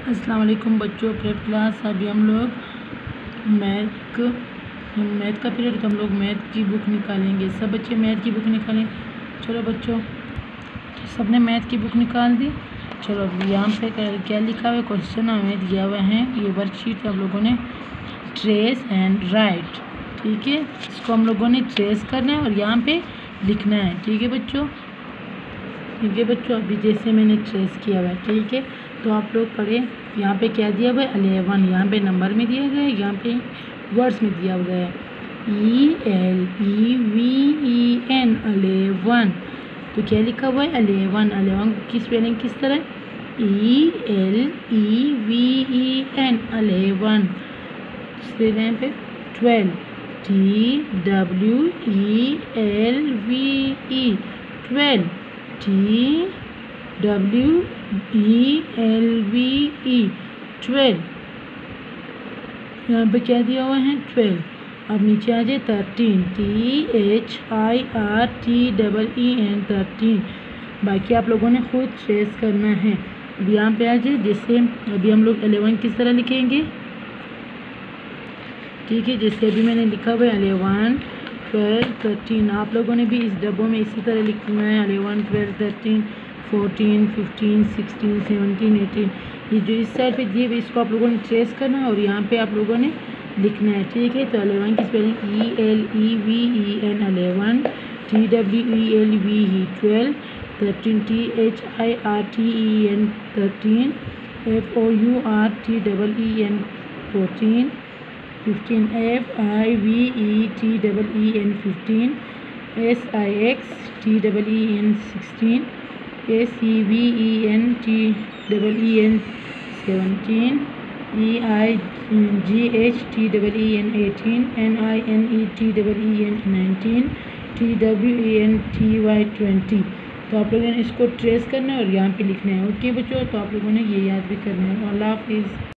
अस्सलाम वालेकुम बच्चों, प्रेप क्लास। अभी हम लोग मैथ का पीरियड, तो हम लोग मैथ की बुक निकालेंगे। सब बच्चे मैथ की बुक निकालें। चलो बच्चों, सबने मैथ की बुक निकाल दी। चलो यहाँ पे क्या लिखा हुआ है, क्वेश्चन हमें दिया हुआ है। ये वर्कशीट आप लोगों ने ट्रेस एंड राइट, ठीक है। इसको हम लोगों ने ट्रेस करना है और यहाँ पे लिखना है, ठीक है बच्चों। ठीक है बच्चों, अभी जैसे मैंने ट्रेस किया हुआ है, ठीक है। तो आप लोग पढ़ें, यहाँ पे क्या दिया हुआ है 11, यहाँ पे नंबर में दिया गया है, यहाँ पे वर्ड्स में दिया हुआ है ELEVEN 11। तो क्या लिखा हुआ है 11 की स्पेलिंग किस तरह ELEVEN 11। दूसरे लाइन पे 12 TWELVE 12 TWELVE 12। यहाँ पे क्या दिया हुआ है 12। अब नीचे आ जाए 13 THIRTEEN 13। बाकी आप लोगों ने खुद ट्रेस करना है। अब यहाँ पे आ जाए, जैसे अभी हम लोग 11 किस तरह लिखेंगे, ठीक है। जैसे अभी मैंने लिखा हुआ है 11 12 13। आप लोगों ने भी इस डब्बों में इसी तरह लिखना है 11 12 13 14 15 16 17 18। ये जो इस साइड पे दिए हुए, इसको आप लोगों ने ट्रेस करना है और यहाँ पे आप लोगों ने लिखना है, ठीक है। तो 11 की spelling ELEVEN 11 TWELVE 12 13 THIRTEEN 13 FOURTEEN 14 15 FIVETEEN 15 SIXTEEN 16 SEVENTEEN 17 EIGHTEEN 18 NINETEEN 19 TWENTY 20। तो आप लोगों ने इसको ट्रेस करना है और यहाँ पे लिखना है, ओके बच्चों। तो आप लोगों ने ये याद भी करना है। अल्लाह हाफिज़।